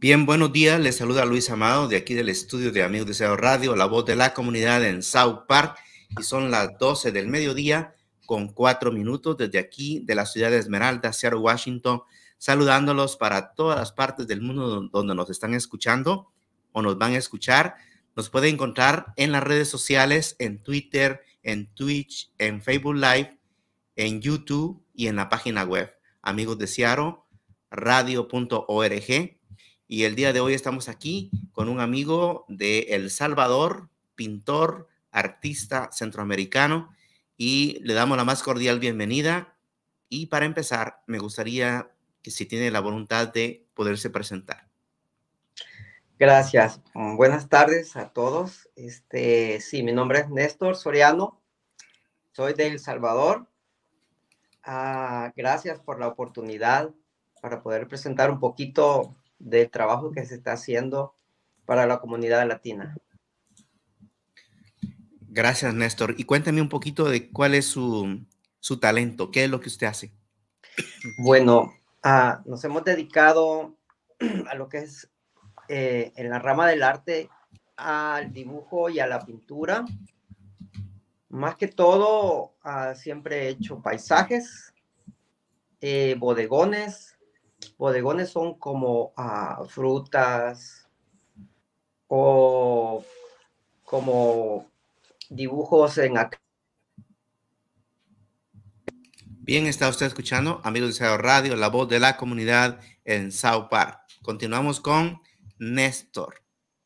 Bien, buenos días. Les saluda Luis Amado de aquí del estudio de Amigos de Seattle Radio, la voz de la comunidad en South Park. Y son las 12 del mediodía con 4 minutos desde aquí de la ciudad de Esmeralda, Seattle, Washington, saludándolos para todas las partes del mundo donde nos están escuchando o nos van a escuchar. Nos pueden encontrar en las redes sociales, en Twitter, en Twitch, en Facebook Live, en YouTube y en la página web Amigos de Seattle radio.org. Y el día de hoy estamos aquí con un amigo de El Salvador, pintor, artista centroamericano, y le damos la más cordial bienvenida. Y para empezar, me gustaría que si tiene la voluntad de poderse presentar. Gracias. Buenas tardes a todos. Sí, mi nombre es Néstor Soriano. Soy de El Salvador. Gracias por la oportunidad para poder presentar un poquito del trabajo que se está haciendo para la comunidad latina. Gracias, Néstor. Y cuéntame un poquito de cuál es su talento, qué es lo que usted hace. Bueno, nos hemos dedicado a lo que es en la rama del arte, al dibujo y a la pintura. Más que todo, siempre he hecho paisajes, bodegones. Bodegones son como frutas o como dibujos en acá. Bien, está usted escuchando Amigos de Seattle Radio, la voz de la comunidad en South Park. Continuamos con Néstor.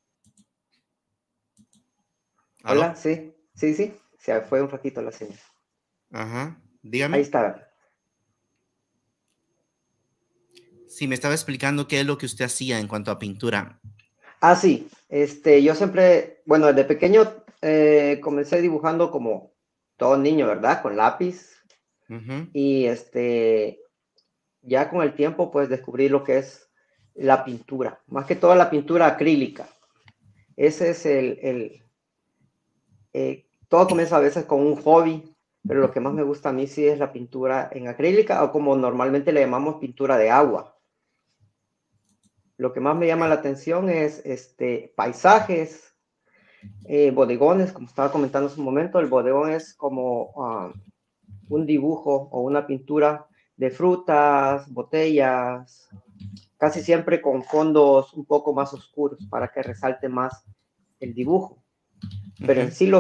¿Aló? Hola, sí. Se fue un ratito la señal. Ajá, dígame. Ahí está. Sí, me estaba explicando qué es lo que usted hacía en cuanto a pintura. Sí. Yo siempre, bueno, desde pequeño comencé dibujando como todo niño, ¿verdad? Con lápiz. Uh-huh. Y ya con el tiempo, pues descubrí lo que es la pintura. Más que todo la pintura acrílica. Ese es todo comienza a veces con un hobby, pero lo que más me gusta a mí sí es la pintura en acrílica o como normalmente le llamamos pintura de agua. Lo que más me llama la atención es paisajes, bodegones, como estaba comentando hace un momento. El bodegón es como un dibujo o una pintura de frutas, botellas, casi siempre con fondos un poco más oscuros para que resalte más el dibujo. Pero en sí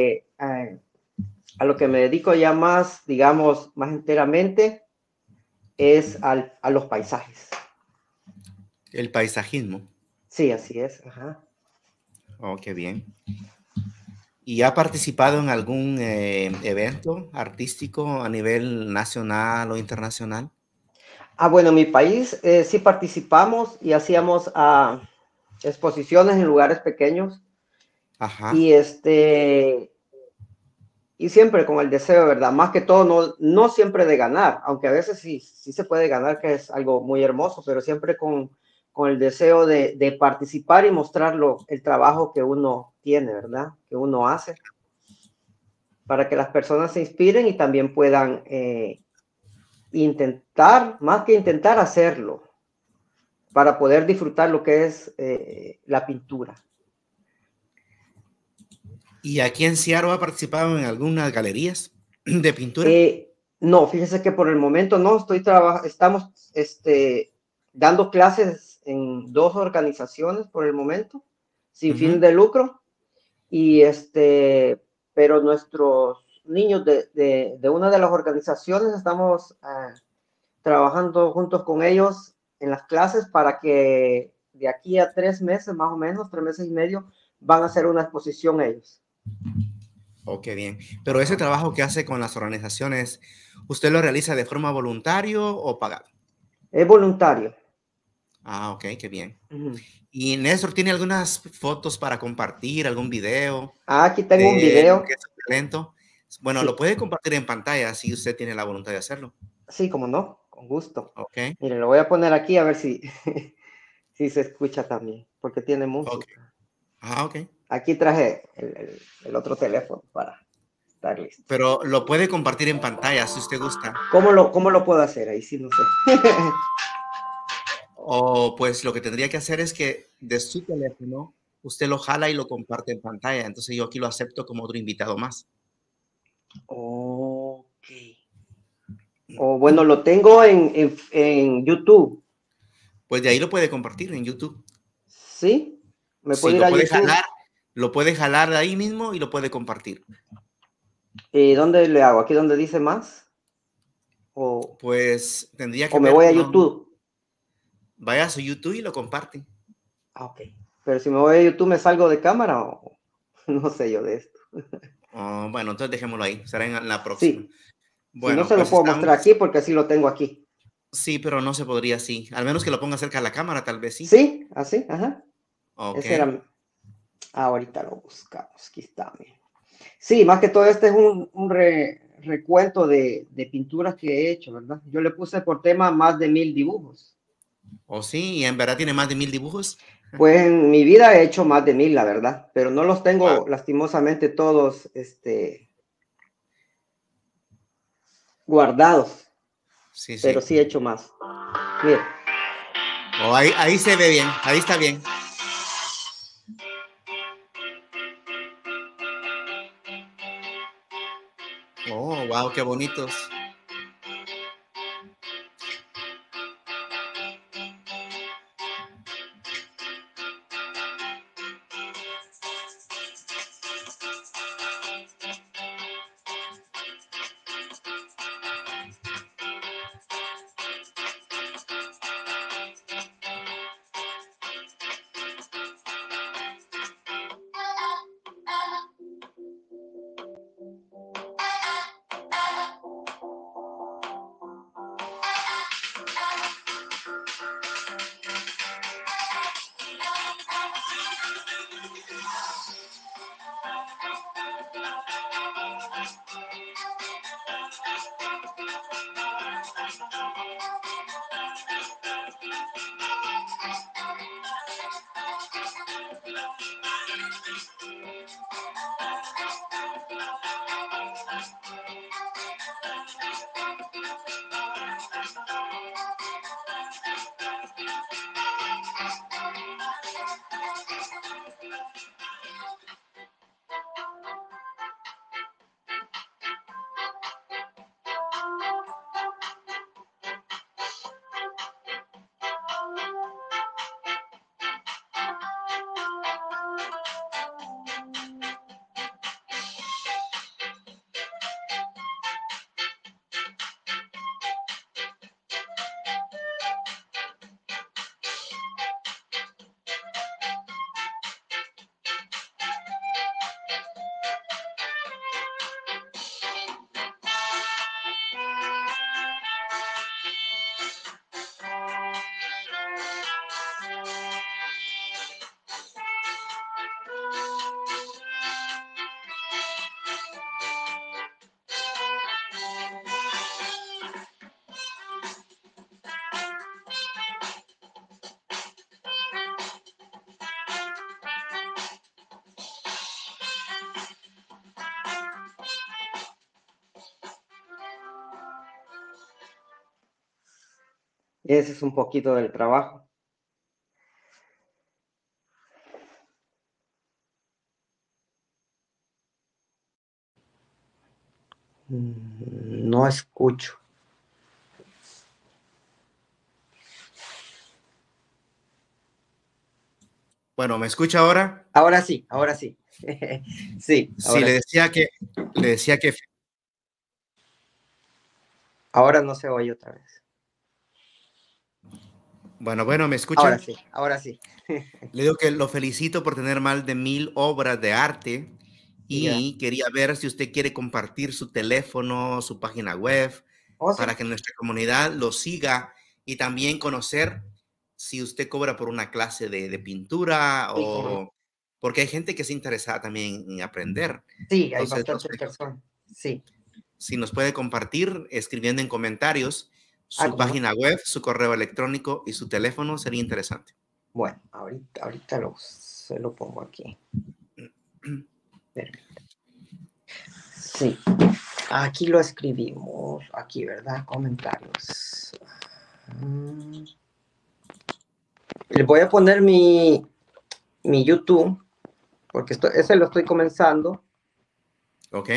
a lo que me dedico ya más, digamos, más enteramente, es a los paisajes. El paisajismo. Sí, así es. Ajá. Oh, qué bien. ¿Y ha participado en algún evento artístico a nivel nacional o internacional? Bueno, en mi país sí participamos y hacíamos exposiciones en lugares pequeños. Ajá. Y siempre con el deseo, ¿verdad? Más que todo, no siempre de ganar, aunque a veces sí se puede ganar, que es algo muy hermoso, pero siempre con el deseo de participar y mostrar el trabajo que uno tiene, ¿verdad? Que uno hace, para que las personas se inspiren y también puedan intentar, más que intentar hacerlo, para poder disfrutar lo que es la pintura. ¿Y aquí en Seattle ha participado en algunas galerías de pintura? No, fíjese que por el momento no estamos dando clases en 2 organizaciones por el momento, sin fin de lucro, y pero nuestros niños de una de las organizaciones estamos trabajando juntos con ellos en las clases para que de aquí a 3 meses, más o menos, 3 meses y medio, van a hacer una exposición ellos. Oh, qué bien. Pero ese trabajo que hace con las organizaciones, ¿usted lo realiza de forma voluntaria o pagada? Es voluntario. Ok, qué bien. ¿Y Néstor tiene algunas fotos para compartir, algún video? Aquí tengo un De lo video. que es su talento. Bueno, Sí. lo puede compartir en pantalla si usted tiene la voluntad de hacerlo. Sí, como no, con gusto. Ok. Mire, lo voy a poner aquí a ver si, si se escucha también, porque tiene música. Ok. Aquí traje el otro teléfono para estar listo. Pero lo puede compartir en pantalla si usted gusta. ¿Cómo lo puedo hacer? Ahí sí no sé. O pues lo que tendría que hacer es que de su teléfono usted lo jala y lo comparte en pantalla. Entonces yo aquí lo acepto como otro invitado más. Ok. O bueno, lo tengo en YouTube. Pues de ahí lo puede compartir en YouTube. ¿Sí? Me Si puedo ir a YouTube. lo puede jalar de ahí mismo y lo puede compartir. ¿Dónde le hago? ¿Aquí donde dice más? ¿O, Pues tendría que o me ver, voy a no, YouTube? vaya a su YouTube y lo comparte. Ah, ok. Pero si me voy a YouTube, ¿me salgo de cámara o no sé yo de esto? Oh, bueno, entonces dejémoslo ahí, será en la próxima. Sí. Si no Bueno, se lo pues puedo estamos, mostrar aquí porque así lo tengo aquí. sí, pero no se podría así. Al menos que lo ponga cerca de la cámara, tal vez sí. Sí, así, ajá. Ok. Ese era. Ahorita lo buscamos. Aquí está. Mira. Sí, más que todo este es un recuento de pinturas que he hecho, ¿verdad? Yo le puse por tema más de 1000 dibujos. O sí, y en verdad tiene más de 1000 dibujos. Pues en mi vida he hecho más de 1000, la verdad, pero no los Wow. tengo lastimosamente todos guardados, Sí, pero sí. sí he hecho más. Mira, Oh, ahí se ve bien, ahí está bien. Oh, wow, qué bonitos. ese es un poquito del trabajo. No escucho. Bueno, ¿me escucha ahora? Ahora sí, ahora sí. Sí, Sí, ahora sí. le decía que, Ahora no se oye otra vez. bueno, ¿me Ahora escucha? sí, ahora sí. Le digo que lo felicito por tener más de 1000 obras de arte Ya. y quería ver si usted quiere compartir su teléfono, su página web, Oh, para sí. que nuestra comunidad lo siga y también conocer si usted cobra por una clase de pintura Sí, correcto. o porque hay gente que se interesa también en aprender. Sí, hay Entonces, no bastantes sé personas. Sí. si nos puede compartir escribiendo en comentarios Ah, su ¿cómo no? página web, su correo electrónico y su teléfono, sería interesante. Bueno, ahorita se lo pongo aquí. Permítame. Sí, aquí lo escribimos. Aquí, ¿verdad? Comentarios. Mm. Les voy a poner mi YouTube, porque ese lo estoy comenzando. Ok.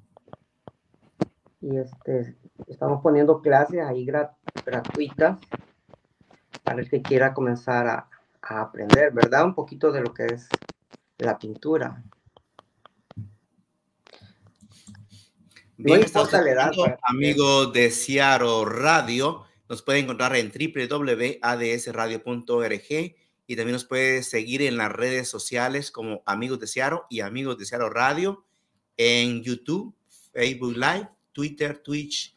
Y estamos poniendo clases ahí gratuitas para el que quiera comenzar a aprender, ¿verdad? Un poquito de lo que es la pintura. No Bien, está usted importa la edad escuchando, para aprender. amigo de Seattle Radio. Nos puede encontrar en www.adsradio.org y también nos puede seguir en las redes sociales como Amigos de Seattle y Amigos de Seattle Radio en YouTube, Facebook Live, Twitter, Twitch,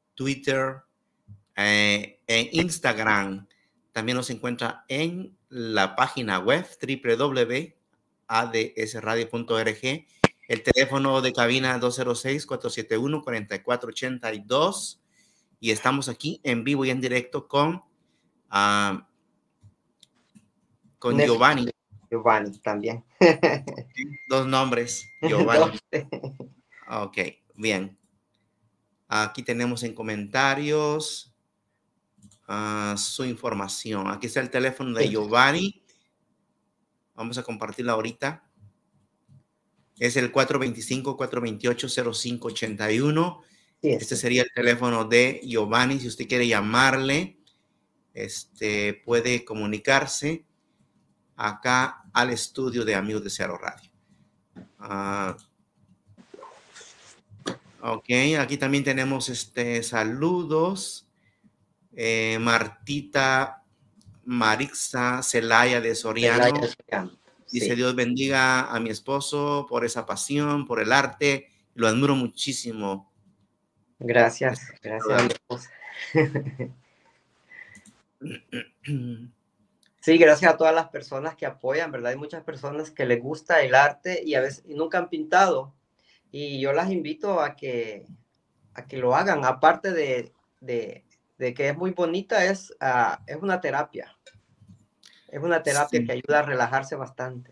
en Instagram. También nos encuentra en la página web www.adsradio.org. El teléfono de cabina 206-471-4482. Y estamos aquí en vivo y en directo con Giovanni. Giovanni también. Dos nombres, Giovanni. Ok, bien. Aquí tenemos en comentarios su información. Aquí está el teléfono de Giovanni. Vamos a compartirlo ahorita. Es el 425-428-0581. Este sería el teléfono de Giovanni. Si usted quiere llamarle, puede comunicarse acá al estudio de Amigos de Seattle Radio. Ok, aquí también tenemos saludos. Martita Marixa Celaya de Soriano. Dice, sí. Dios bendiga a mi esposo por esa pasión, por el arte. Lo admiro muchísimo. Gracias, gracias. Sí, gracias a todas las personas que apoyan, ¿verdad? Hay muchas personas que les gusta el arte y a veces nunca han pintado. Y yo las invito a que lo hagan. Aparte de que es muy bonita, es una terapia. Es una terapia sí, que ayuda a relajarse bastante.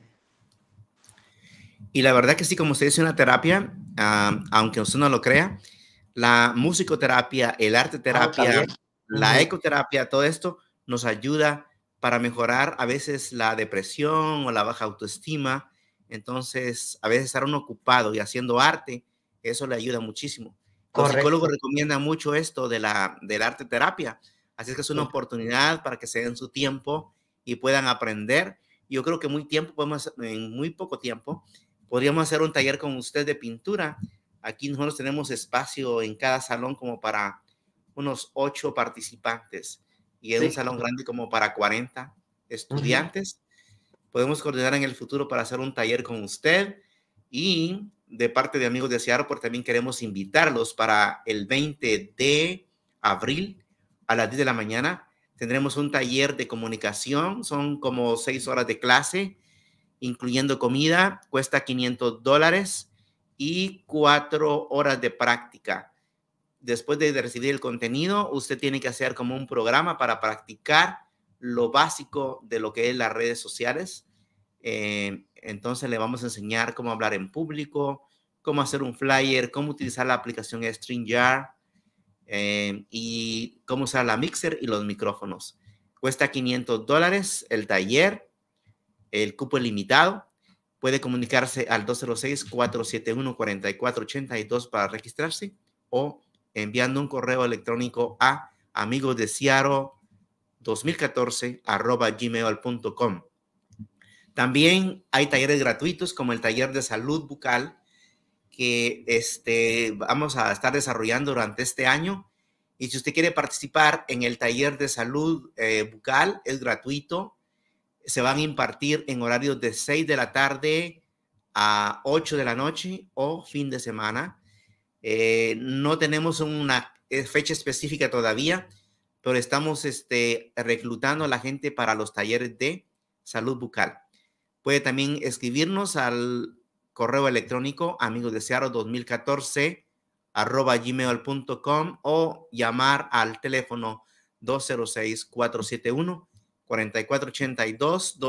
Y la verdad que sí, como usted dice, una terapia, aunque usted no lo crea, la musicoterapia, el arte terapia, la ecoterapia, todo esto nos ayuda para mejorar a veces la depresión o la baja autoestima. Entonces, a veces estar uno ocupado y haciendo arte, eso le ayuda muchísimo. Los psicólogos recomiendan mucho esto del arte terapia. Así es que es una oportunidad para que se den su tiempo y puedan aprender. Yo creo que en muy poco tiempo podríamos hacer un taller con usted de pintura. Aquí nosotros tenemos espacio en cada salón como para unos 8 participantes y en un salón grande como para 40 estudiantes. Podemos coordinar en el futuro para hacer un taller con usted y de parte de Amigos de Seattle, pues también queremos invitarlos para el 20 de abril a las 10 de la mañana. Tendremos un taller de comunicación, son como 6 horas de clase, incluyendo comida, cuesta $500 y 4 horas de práctica. Después de recibir el contenido, usted tiene que hacer como un programa para practicar lo básico de lo que es las redes sociales. Entonces le vamos a enseñar cómo hablar en público, cómo hacer un flyer, cómo utilizar la aplicación StreamYard y cómo usar la mixer y los micrófonos. Cuesta $500 el taller, el cupo es limitado. Puede comunicarse al 206-471-4482 para registrarse o enviando un correo electrónico a amigosdesiaro2014@gmail.com. También hay talleres gratuitos como el taller de salud bucal que vamos a estar desarrollando durante este año. Y si usted quiere participar en el taller de salud bucal, es gratuito. Se van a impartir en horarios de 6 de la tarde a 8 de la noche o fin de semana. No tenemos una fecha específica todavía, pero estamos reclutando a la gente para los talleres de salud bucal. Puede también escribirnos al correo electrónico amigosdesearo2014@gmail.com o llamar al teléfono 206-471-4482,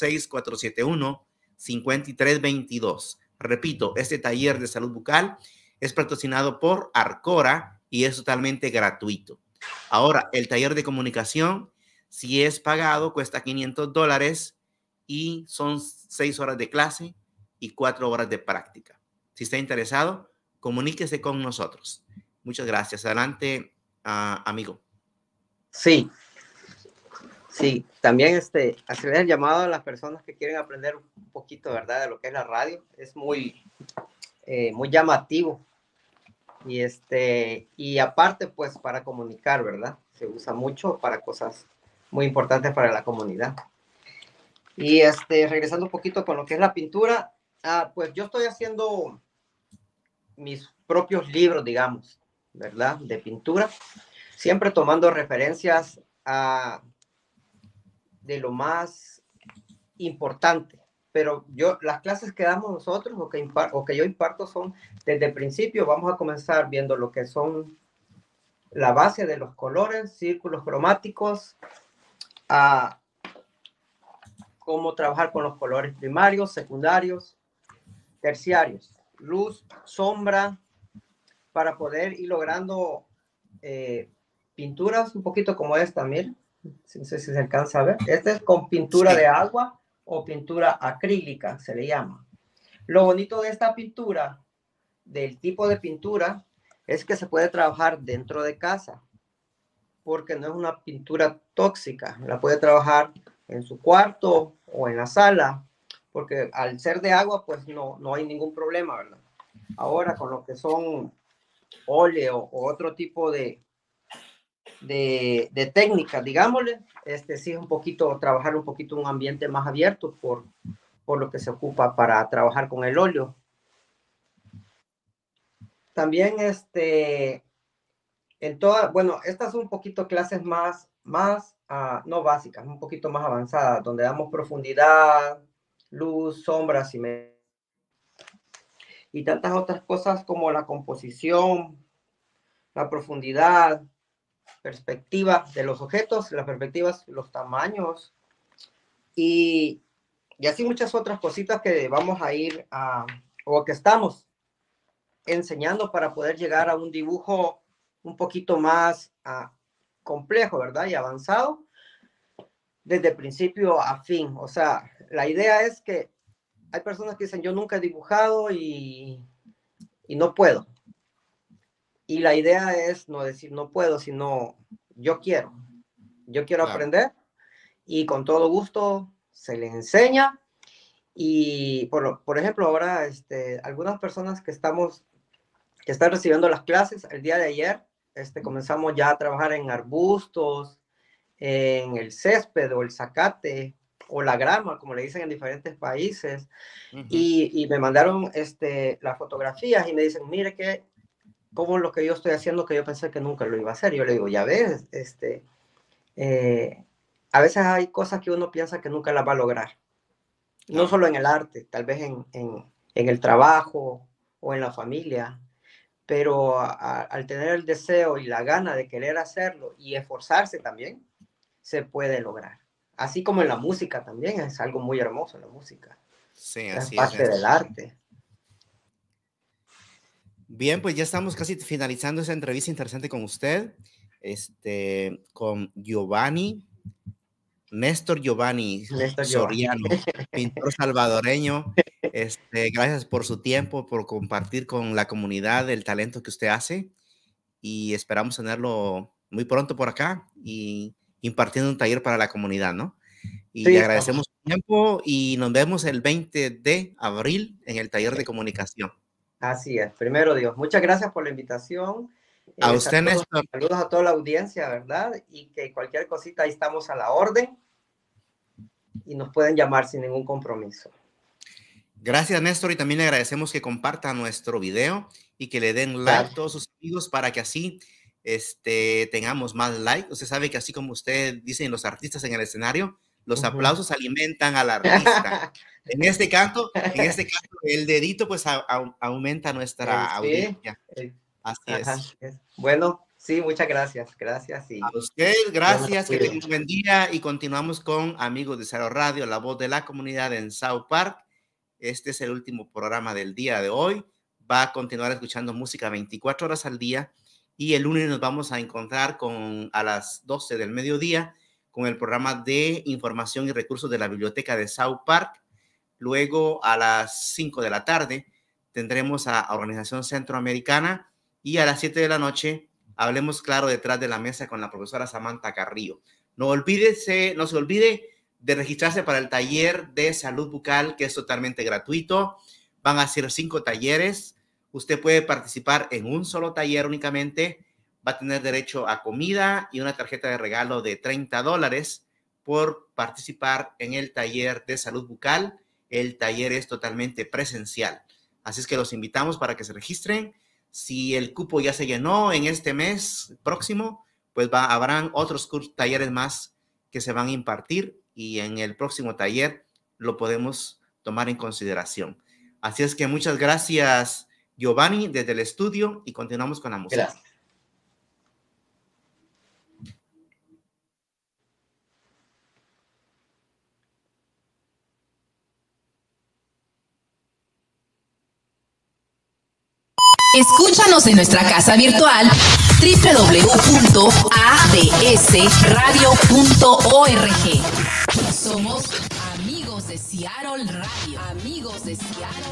206-471-5322. Repito, este taller de salud bucal es patrocinado por Arcora y es totalmente gratuito. Ahora, el taller de comunicación Si es pagado, cuesta $500 y son 6 horas de clase y 4 horas de práctica. Si está interesado, comuníquese con nosotros. Muchas gracias. Adelante, amigo. Sí, sí. También hacer el llamado a las personas que quieren aprender un poquito, ¿verdad?, de lo que es la radio. Es muy llamativo. Y aparte, pues, para comunicar, ¿verdad? Se usa mucho para cosas muy importantes para la comunidad. Y regresando un poquito con lo que es la pintura, pues yo estoy haciendo mis propios libros, digamos, ¿verdad?, de pintura, siempre tomando referencias de lo más importante. Pero las clases que damos nosotros o que yo imparto son desde el principio. Vamos a comenzar viendo lo que son la base de los colores, círculos cromáticos, cómo trabajar con los colores primarios, secundarios, terciarios, luz, sombra, para poder ir logrando pinturas un poquito como esta, miren. No sé si se alcanza a ver. Este es con pintura de agua o pintura acrílica, se le llama. Lo bonito de esta pintura, del tipo de pintura, es que se puede trabajar dentro de casa, porque no es una pintura tóxica. La puede trabajar en su cuarto o en la sala, porque al ser de agua, pues no hay ningún problema, ¿verdad? Ahora, con lo que son óleo o otro tipo de técnicas, digámosle, sí es un poquito, trabajar un poquito un ambiente más abierto por lo que se ocupa para trabajar con el óleo. También, bueno, estas son un poquito clases más no básicas, un poquito más avanzadas, donde damos profundidad, luz, sombras y tantas otras cosas como la composición, la profundidad, perspectiva de los objetos, las perspectivas, los tamaños y así muchas otras cositas que vamos a ir o que estamos enseñando para poder llegar a un dibujo un poquito más complejo, ¿verdad? Y avanzado desde principio a fin. O sea, la idea es que hay personas que dicen, yo nunca he dibujado y no puedo. Y la idea es no decir no puedo, sino yo quiero claro, aprender, y con todo gusto se les enseña. Y por ejemplo, ahora algunas personas que están recibiendo las clases, el día de ayer comenzamos ya a trabajar en arbustos, en el césped o el zacate o la grama, como le dicen en diferentes países. Y me mandaron las fotografías y me dicen, mire que como lo que yo estoy haciendo, que yo pensé que nunca lo iba a hacer. Yo le digo, ya ves, a veces hay cosas que uno piensa que nunca las va a lograr. No solo en el arte, tal vez en el trabajo o en la familia, pero al tener el deseo y la gana de querer hacerlo y esforzarse también, se puede lograr. Así como en la música también, es algo muy hermoso la música. Sí, es parte del arte. Bien, pues ya estamos casi finalizando esa entrevista interesante con usted, con Néstor Giovanni Soriano, pintor salvadoreño. Gracias por su tiempo, por compartir con la comunidad el talento que usted hace, y esperamos tenerlo muy pronto por acá y impartiendo un taller para la comunidad, ¿no? Y le agradecemos su tiempo y nos vemos el 20 de abril en el taller de comunicación. Así es, primero Dios. Muchas gracias por la invitación. A usted, Néstor. Saludos a toda la audiencia, ¿verdad? Y que cualquier cosita ahí estamos a la orden y nos pueden llamar sin ningún compromiso. Gracias, Néstor, y también le agradecemos que comparta nuestro video y que le den like a todos sus amigos para que así tengamos más like. Usted sabe que así como usted dicen los artistas en el escenario, los aplausos alimentan al artista. En este caso, el dedito pues aumenta nuestra audiencia. Así es. Bueno, sí, muchas gracias. Gracias. Y a usted, gracias, que tenga un buen día, y continuamos con Amigos de Cero Radio, la voz de la comunidad en South Park. Este es el último programa del día de hoy. Va a continuar escuchando música 24 horas al día, y el lunes nos vamos a encontrar a las 12 del mediodía con el programa de información y recursos de la Biblioteca de South Park. Luego, a las 5 de la tarde, tendremos a Organización Centroamericana y a las 7 de la noche, Hablemos Claro detrás de la mesa con la profesora Samantha Carrillo. No se olvide de registrarse para el taller de salud bucal, que es totalmente gratuito. Van a ser 5 talleres. Usted puede participar en un solo taller únicamente. Va a tener derecho a comida y una tarjeta de regalo de $30 por participar en el taller de salud bucal. El taller es totalmente presencial. Así es que los invitamos para que se registren. Si el cupo ya se llenó en este mes próximo, pues habrán otros talleres más que se van a impartir y en el próximo taller lo podemos tomar en consideración. Así es que muchas gracias, Giovanni, desde el estudio, y continuamos con la música. Gracias. Escúchanos en nuestra casa virtual www.adsradio.org. Somos Amigos de Seattle Radio. Amigos de Seattle.